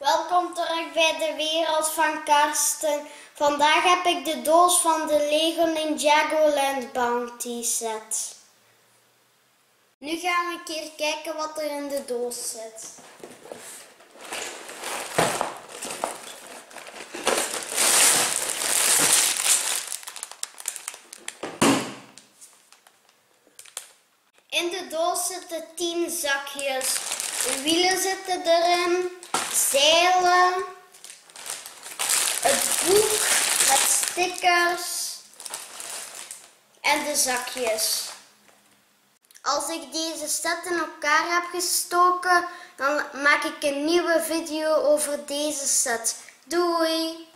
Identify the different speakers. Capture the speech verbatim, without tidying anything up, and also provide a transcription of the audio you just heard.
Speaker 1: Welkom terug bij de wereld van Karsten. Vandaag heb ik de doos van de Lego Ninjago Land Bounty set. Nu gaan we een keer kijken wat er in de doos zit. In de doos zitten tien zakjes. De wielen zitten erin, zeilen, het boek met stickers en de zakjes. Als ik deze set in elkaar heb gestoken, dan maak ik een nieuwe video over deze set. Doei!